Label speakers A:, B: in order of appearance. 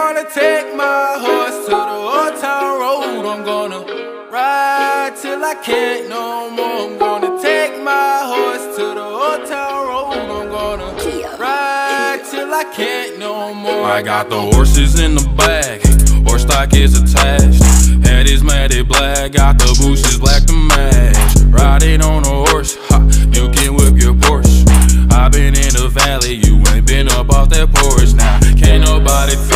A: gonna take my horse to the old town road. I'm gonna ride till I can't no more. I'm gonna take my horse to the old town road. I'm gonna ride till I can't no more. I got the horses in the back, horse stock is attached. Head is matted black, got the bushes black to match. Riding